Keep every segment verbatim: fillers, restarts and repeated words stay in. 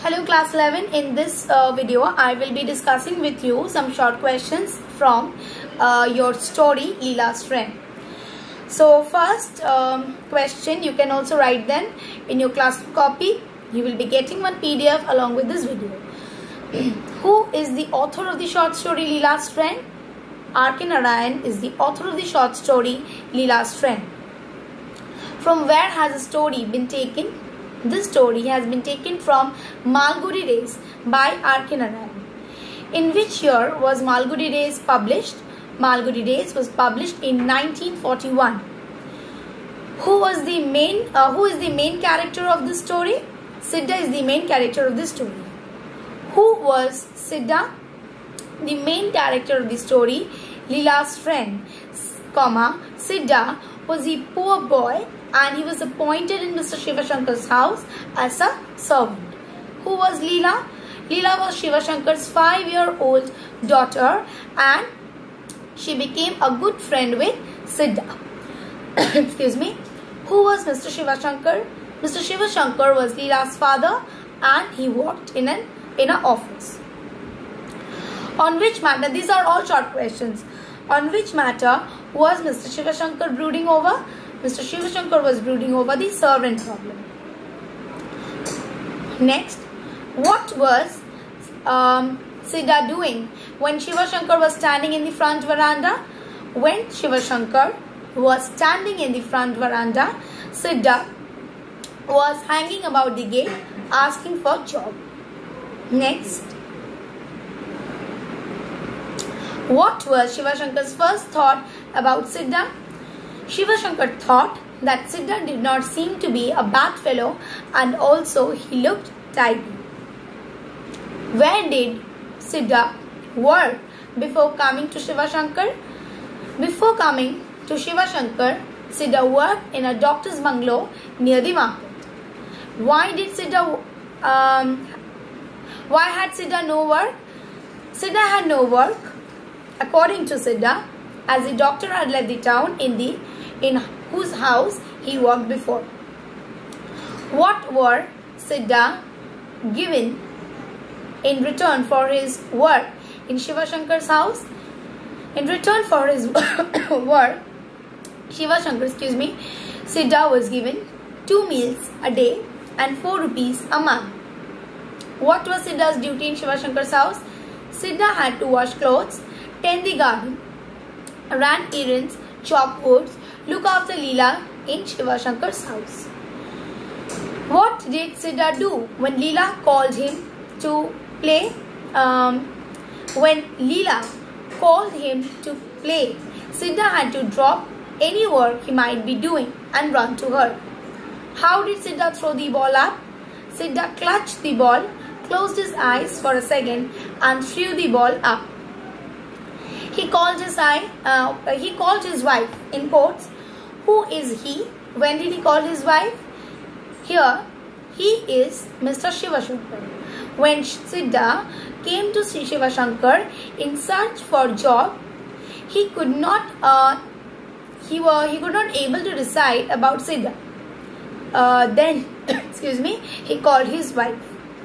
Hello class eleven. In this uh, video I will be discussing with you some short questions from uh, your story Leela's Friend. So first um, question, you can also write them in your class copy. You will be getting one P D F along with this video. Who is the author of the short story Leela's Friend? R K Narayan is the author of the short story Leela's Friend. From where has the story been taken? This story has been taken from Malgudi Days by R K Narayan. In which year was Malgudi Days published? Malgudi Days was published in nineteen forty-one. Who was the main? Uh, who is the main character of this story? Siddha is the main character of this story. Who was Siddha? The main character of the story, Leela's Friend, comma Siddha was a poor boy and he was appointed in Mister Shiva Shankar's house as a servant. Who was Leela? Leela was Shiva Shankar's five-year-old daughter and she became a good friend with Siddha. Excuse me. Who was Mister Shiva Shankar? Mister Shiva Shankar was Leela's father and he worked in an in an office. On which matter? These are all short questions. On which matter was Mister Shiva Shankar brooding over? Mister Shiva Shankar was brooding over the servant problem. Next, what was um, Siddha doing when Shiva Shankar was standing in the front veranda? When Shiva Shankar was standing in the front veranda, Siddha was hanging about the gate asking for job. Next, what was Shiva Shankar's first thought about Siddha? Shiva Shankar thought that Siddha did not seem to be a bad fellow and also he looked tidy. Where did Siddha work before coming to Shiva Shankar? Before coming to Shiva Shankar, Siddha worked in a doctor's bungalow near the market. Why did Siddha, um, why had Siddha no work? Siddha had no work, according to Siddha, as the doctor had left the town in the in whose house he worked before. What were Siddha given in return for his work in Shiva Shankar's house? In return for his work, Shiva Shankar, excuse me, Siddha was given two meals a day and four rupees a month. What was Siddha's duty in Shiva Shankar's house? Siddha had to wash clothes, tend the garden, ran errands, chop woods, look after Leela in Shiva Shankar's house. What did Siddha do when Leela called him to play? Um, when Leela called him to play, Siddha had to drop any work he might be doing and run to her. How did Siddha throw the ball up? Siddha clutched the ball, closed his eyes for a second and threw the ball up. He called his eye, uh, he called his wife in quotes. Who is he? When did he call his wife? Here, he is Mister Shiva Shankar. When Siddha came to see Shiva Shankar in search for job, he could not, uh, he was he could not able to decide about Siddha. Uh, then, excuse me, he called his wife.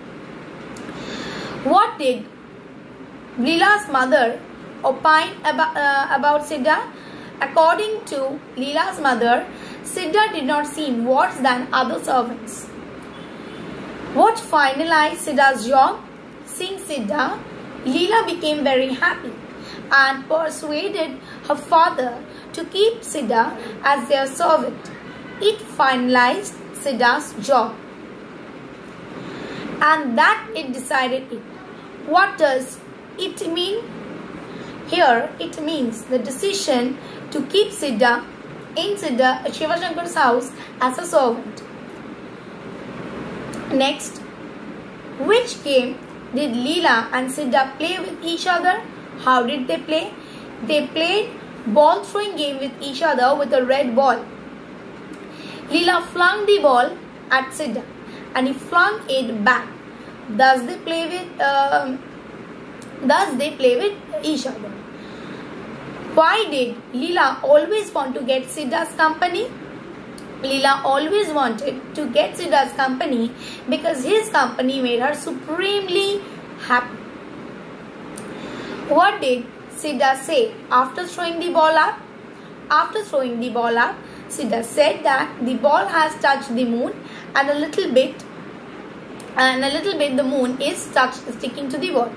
What did Leela's mother opine about, uh, about Siddha? According to Leela's mother, Siddha did not seem worse than other servants. What finalized Siddha's job? Seeing Siddha, Leela became very happy and persuaded her father to keep Siddha as their servant. It finalized Siddha's job. And that it decided it. What does it mean? Here, it means the decision to keep Siddha in Siddha Shiva Shankar's house as a servant. Next, which game did Leela and Siddha play with each other? How did they play? They played ball throwing game with each other with a red ball. Leela flung the ball at Siddha and he flung it back. Thus they play with uh, thus they play with each other. Why did Leela always want to get Siddha's company? Leela always wanted to get Siddha's company because his company made her supremely happy. What did Siddha say after throwing the ball up? After throwing the ball up, Siddha said that the ball has touched the moon and a little bit and a little bit the moon is stuck, sticking to the ball.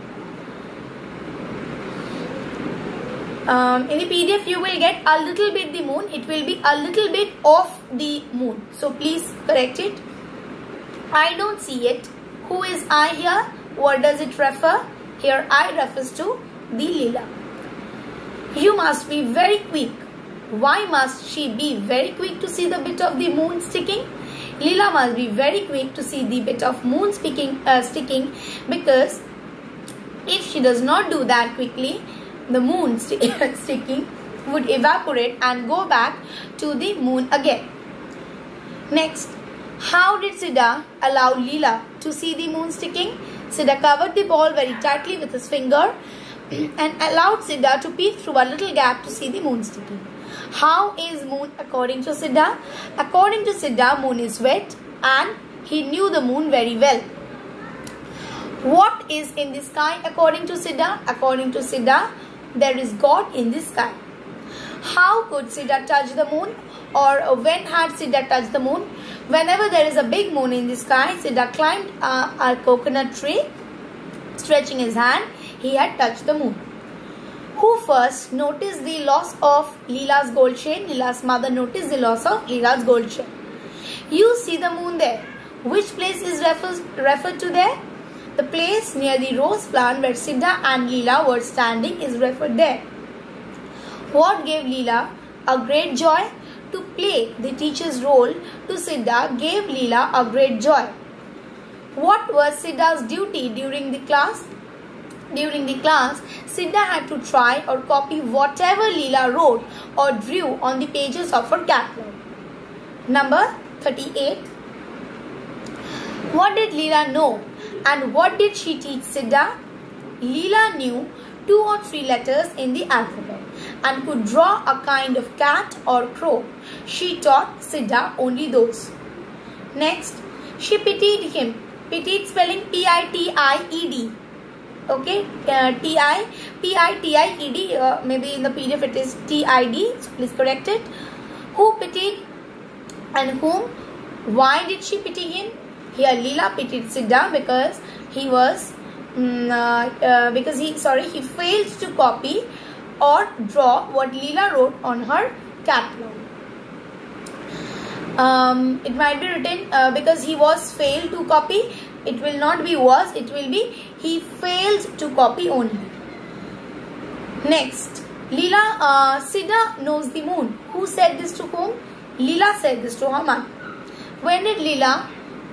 Um, in the P D F you will get a little bit the moon. It will be a little bit of the moon. So please correct it. I don't see it. Who is I here? What does it refer? Here I refers to the Leela. You must be very quick. Why must she be very quick to see the bit of the moon sticking? Leela must be very quick to see the bit of moon sticking, uh, sticking because if she does not do that quickly, the moon st sticking would evaporate and go back to the moon again. Next, how did Siddha allow Leela to see the moon sticking? Siddha covered the ball very tightly with his finger and allowed Siddha to peek through a little gap to see the moon sticking. How is moon according to Siddha? According to Siddha, moon is wet and he knew the moon very well. What is in the sky according to Siddha? According to Siddha, there is God in the sky. How could Siddha touch the moon? Or when had Siddha touched the moon? Whenever there is a big moon in the sky, Siddha climbed uh, a coconut tree. Stretching his hand, he had touched the moon. Who first noticed the loss of Leela's gold chain? Leela's mother noticed the loss of Leela's gold chain. You see the moon there. Which place is refer referred to there? The place near the rose plant where Siddha and Leela were standing is referred there. What gave Leela a great joy? To play the teacher's role to Siddha gave Leela a great joy. What was Siddha's duty during the class? During the class, Siddha had to try or copy whatever Leela wrote or drew on the pages of her catalog. Number thirty-eight. What did Leela know and what did she teach Siddha? Leela knew two or three letters in the alphabet and could draw a kind of cat or crow. She taught Siddha only those. Next, she pitied him. Pitied spelling P I T I E D. Okay, uh, T I P I T I E D. Uh, maybe in the P D F it is T I D. So please correct it. Who pitied and whom? Why did she pity him? Here Leela pitied Siddha because he was um, uh, uh, because he sorry he failed to copy or draw what Leela wrote on her catalog. Um, it might be written uh, because he was failed to copy. It will not be was, it will be he failed to copy only. Next, Leela, uh, Siddha knows the moon. Who said this to whom? Leela said this to her mother. When did Leela,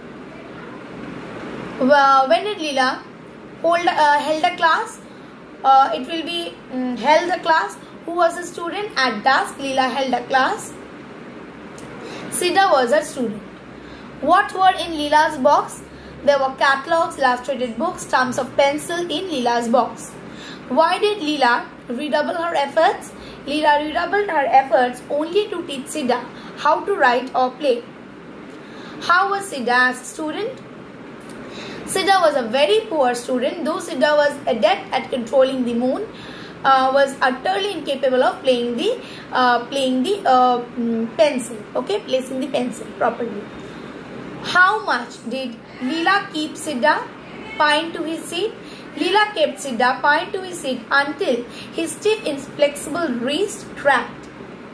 uh, when did Leela hold, uh, held a class? Uh, it will be um, held a class. Who was a student? At dusk, Leela held a class. Siddha was a student. What were in Leela's box? There were catalogs, illustrated books, stumps of pencil in Leela's box. Why did Leela redouble her efforts? Leela redoubled her efforts only to teach Siddha how to write or play. How was Siddha as a student? Siddha was a very poor student. Though Siddha was adept at controlling the moon, uh, was utterly incapable of playing the uh, playing the uh, pencil. Okay, placing the pencil properly. How much did Leela keep Siddha pinned to his seat? Leela kept Siddha pinned to his seat until his stiff, inflexible wrist cracked.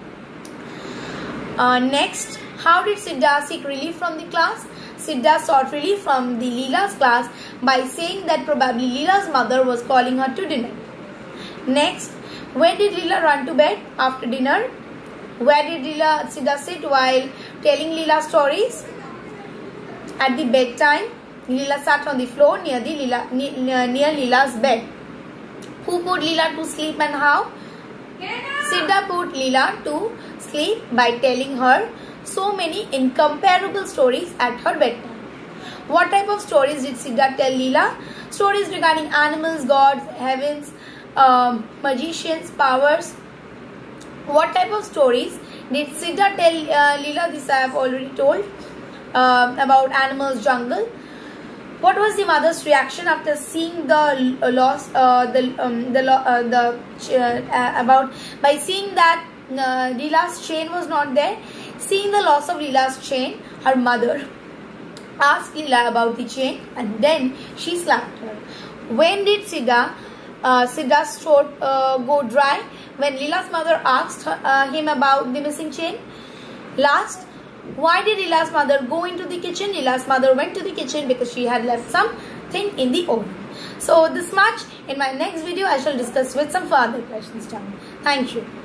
Uh, next, how did Siddha seek relief from the class? Siddha sought relief from the Leela's class by saying that probably Leela's mother was calling her to dinner. Next, when did Leela run to bed after dinner? Where did Leela, Siddha sit while telling Leela stories? At the bedtime, Leela sat on the floor near the Leela, near Leela's bed. Who put Leela to sleep and how? Siddha put Leela to sleep by telling her so many incomparable stories at her bedtime. What type of stories did Siddha tell Leela? Stories regarding animals, gods, heavens, um, magicians, powers. What type of stories Did Siddha tell uh, Leela? This I have already told uh, about animals jungle. What was the mother's reaction after seeing the uh, loss, uh, the um, the uh, the uh, about by seeing that uh, Leela's chain was not there? Seeing the loss of Leela's chain, her mother asked Leela about the chain, and then she slapped her. When did Siddha uh, Siddha's throat uh, go dry? When Leela's mother asked her, uh, him about the missing chain. Last. Why did Leela's mother go into the kitchen? Leela's mother went to the kitchen because she had left something in the oven. So this much. In my next video, I shall discuss with some further questions down. Thank you.